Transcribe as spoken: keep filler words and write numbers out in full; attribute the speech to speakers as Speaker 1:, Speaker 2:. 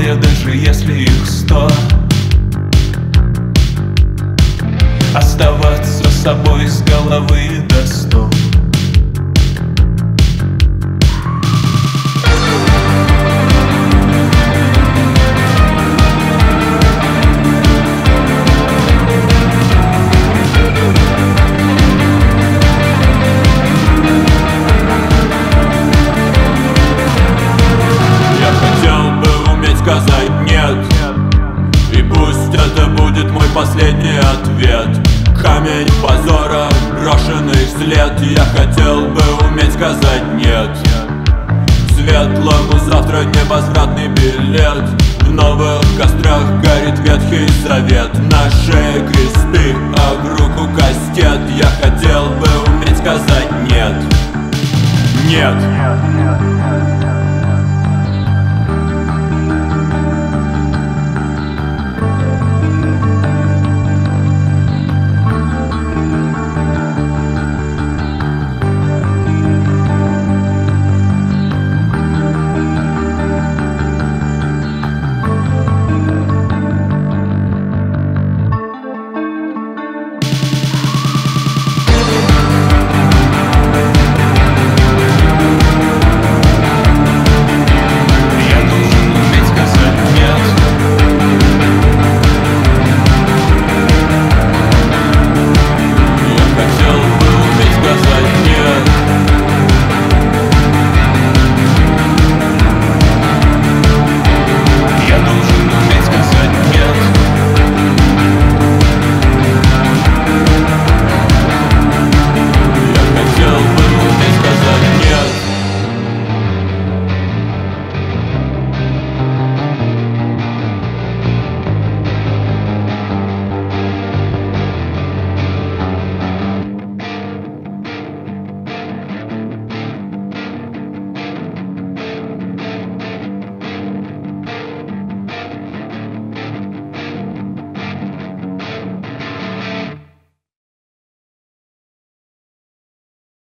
Speaker 1: двое, даже если их сто. Оставаться собой с головы до стоп.
Speaker 2: Сказать нет, и пусть это будет мой последний ответ. Камень позора, брошенный след. Я хотел бы уметь сказать нет светлому завтра невозвратный билет. В новых кострах горит Ветхий Завет. На шее кресты,